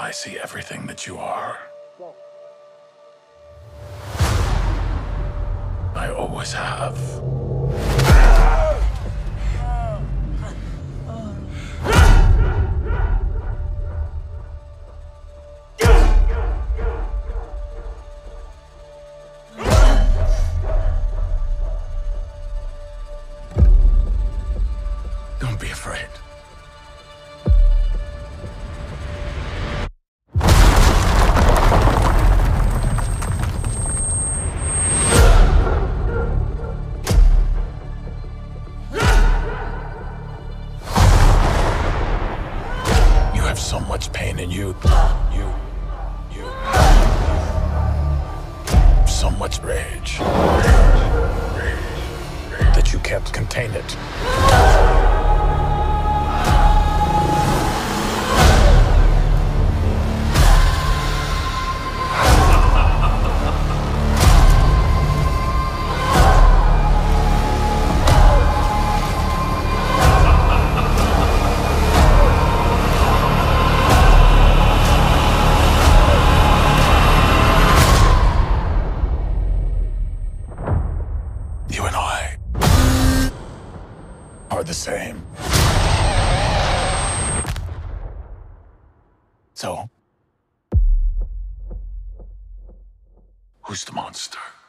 I see everything that you are. I always have. Don't be afraid. You have so much pain in you. So much rage. That you can't contain it. You and I are the same. So, who's the monster?